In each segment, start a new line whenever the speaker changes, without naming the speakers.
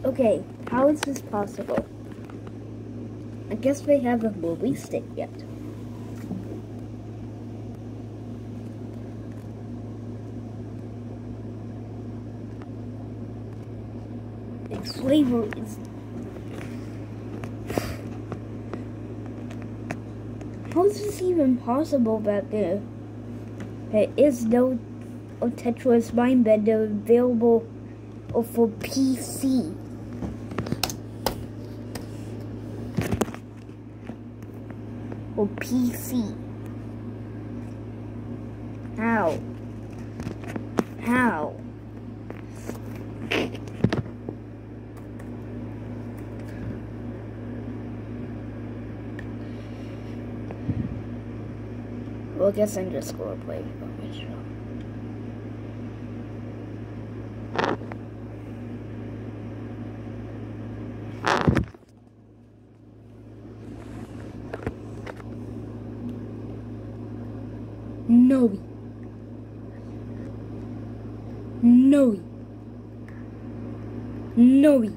Okay, how is this possible? I guess they haven't released it yet. Slavery is... How is this even possible that there is no Tetris Mindbender available for PC? Or PC? How? How? Well, I guess I'm just going to play from the show. No. No. No.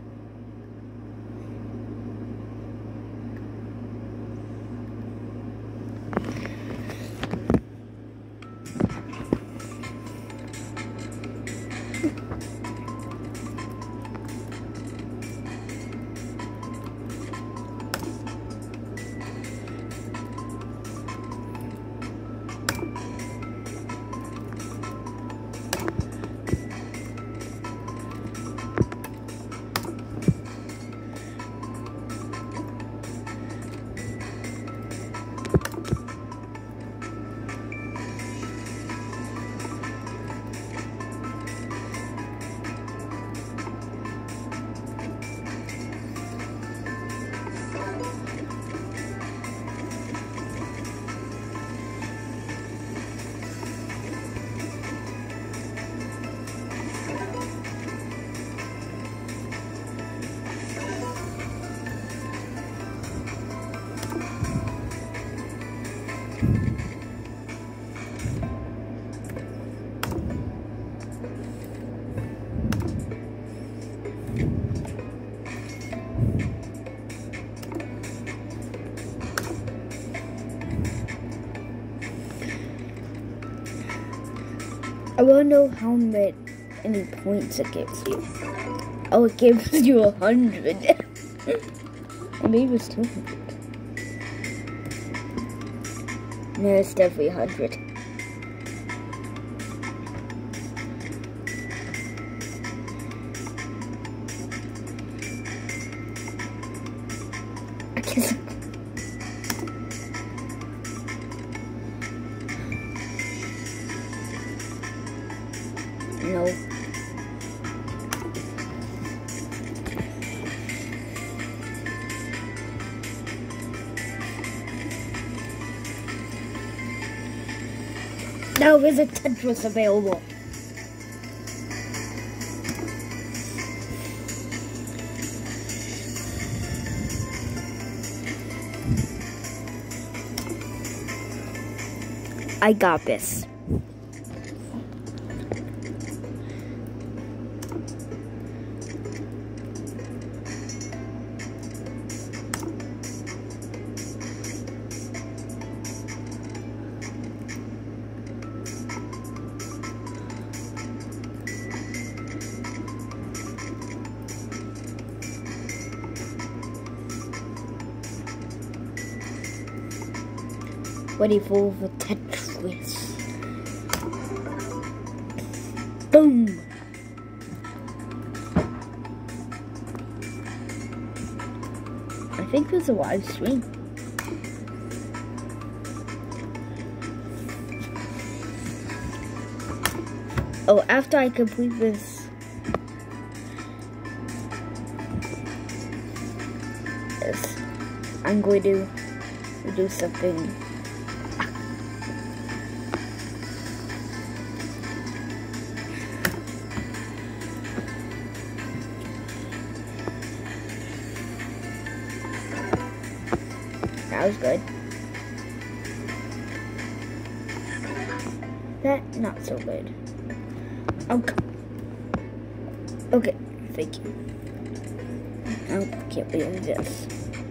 I want to know how many points it gives you. Oh, it gives you 100. Or maybe it's 200. No, it's definitely 100. I guess. No. Now there's a Tetris available. I got this. Ready for the Tetris. Boom! I think there's a live stream. Oh, after I complete this, I'm going to do something. That was good. That, not so good. Okay. Okay, thank you. I can't believe this.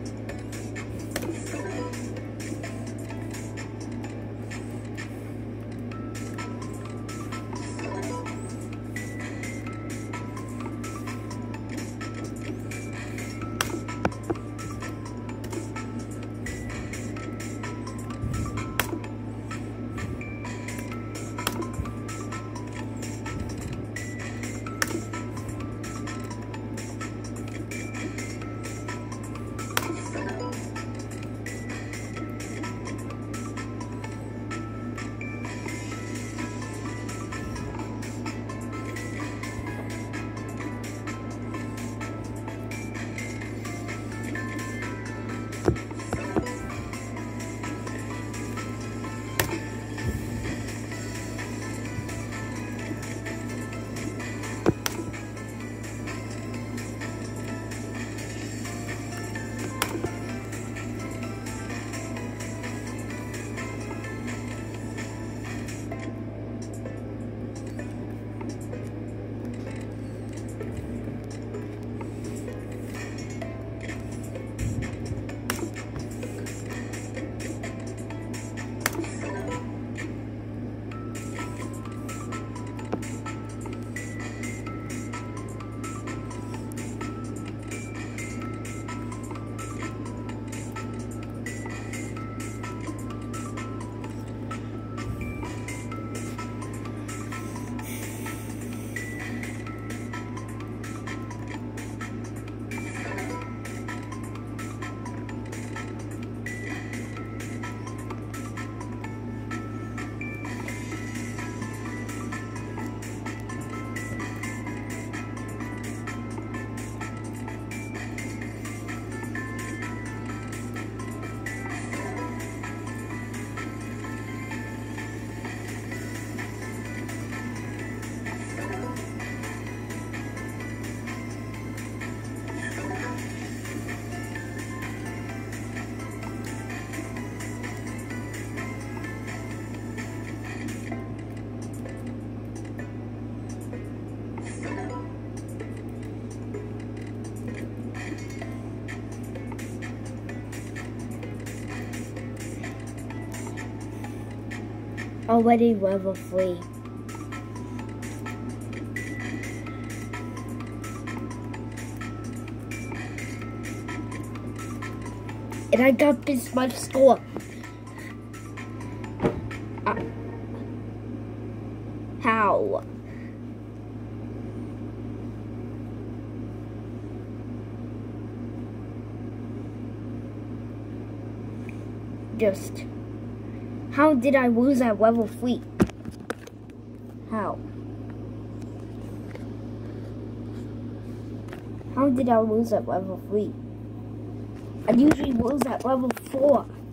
Already level 3. And I got this much score. How? How did I lose at level 3? How? How did I lose at level 3? I usually lose at level 4.